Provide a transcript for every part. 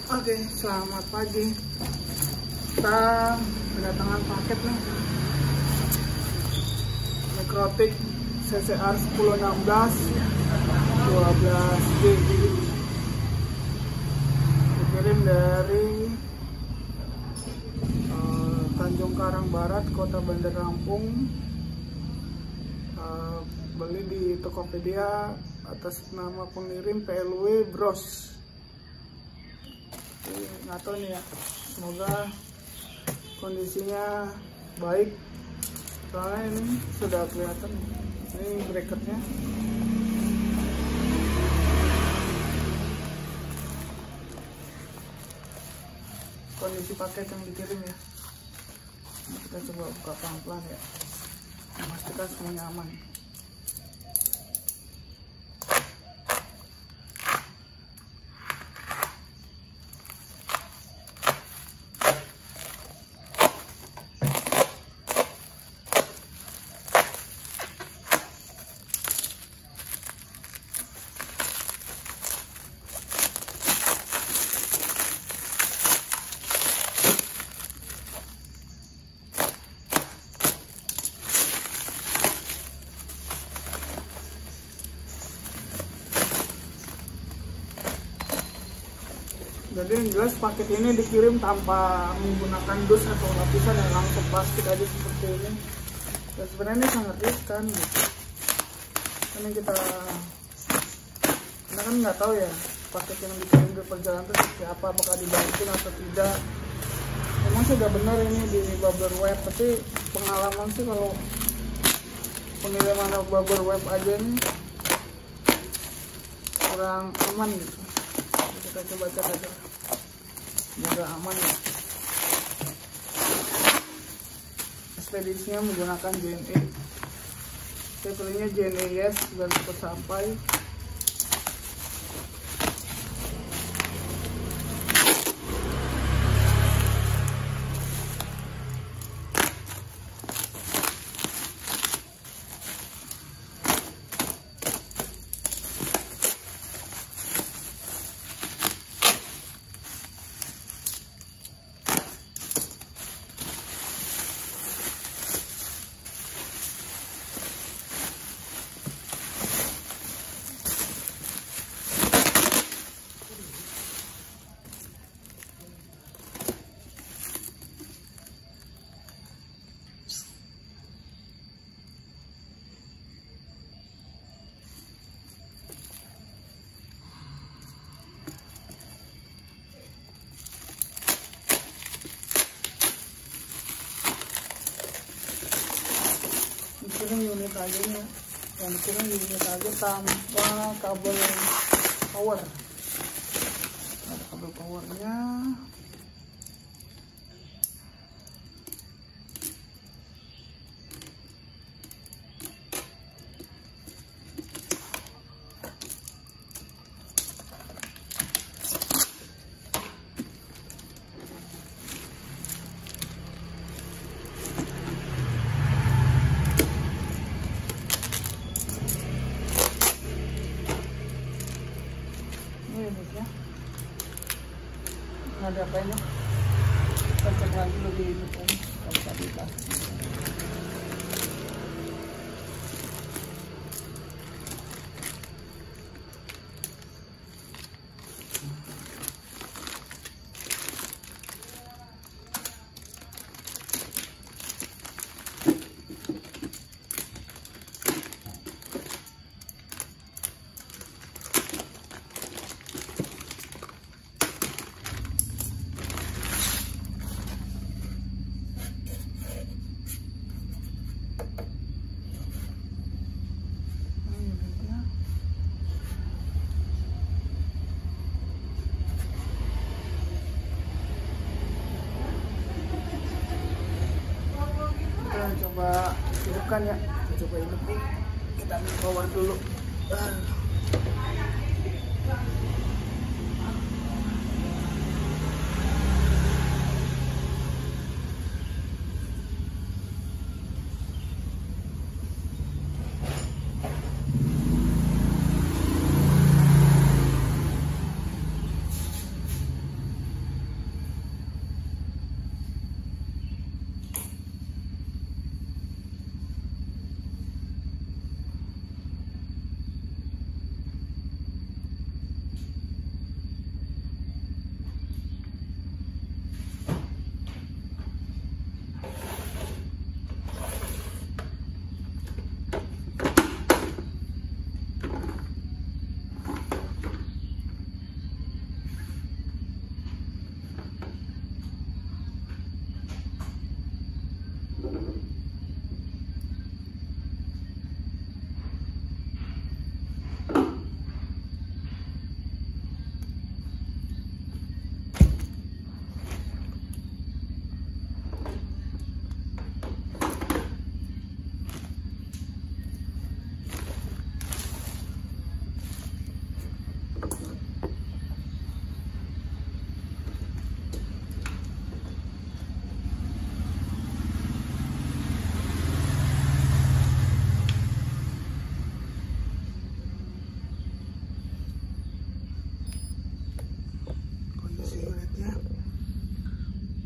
Oke, selamat pagi. Kita kedatangan paket nih. Mikrotik CCR 1016 12G. Dikirim dari Tanjung Karang Barat, Kota Bandar Lampung. Beli di Tokopedia atas nama pengirim PLW Bros. Nggak tahu nih ya, semoga kondisinya baik, soalnya ini sudah kelihatan ini bracketnya. Kondisi paket yang dikirim ya, kita coba buka pelan-pelan ya, memastikan semuanya aman. Jadi yang jelas paket ini dikirim tanpa menggunakan dus atau lapisan, yang langsung plastik aja seperti ini. Dan sebenarnya ini sangat riskan gitu. Karena kita kan nggak tahu ya paket yang dikirim di perjalanan itu seperti apa, apakah dibanting atau tidak. Memang sudah benar ini di Bubble Wrap, tapi pengalaman sih kalau pengiriman Bubble Wrap aja ini kurang aman gitu. Kita coba cek aja, semoga aman ya. Ekspedisinya menggunakan JNE. Saya pilihnya JNE Yes dan cepat sampai. Ini unit aja nya, yang dikirim unit aja tanpa kabel power. Ada kabel powernya. Ada apa ini? Kita cek lagi lebih detail kalau tadi lah. Coba hidupkan ya, coba hidupin, kita ambil power dulu.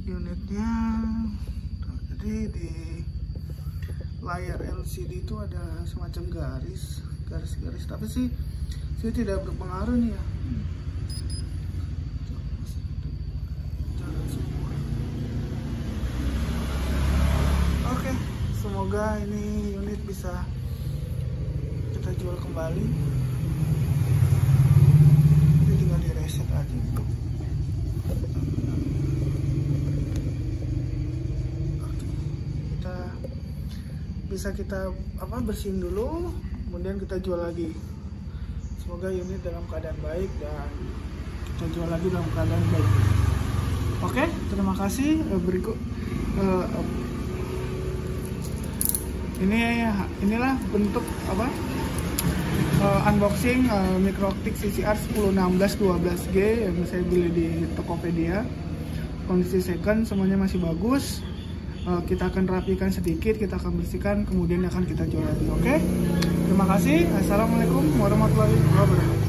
unitnya. Jadi di layar LCD itu ada semacam garis-garis, tapi sih tidak berpengaruh nih ya. Oke, semoga ini unit bisa kita jual kembali. Ini tinggal di reset aja gitu. Bisa kita bersihin dulu, kemudian kita jual lagi. Semoga unit dalam keadaan baik dan kita jual lagi dalam keadaan baik. Oke, terima kasih. Berikut inilah bentuk unboxing Micro-Optic CCR 1016-12G yang saya beli di Tokopedia. Kondisi second, semuanya masih bagus. Kita akan rapikan sedikit, kita akan bersihkan, kemudian akan kita jual lagi. Oke? Terima kasih. Assalamualaikum warahmatullahi wabarakatuh.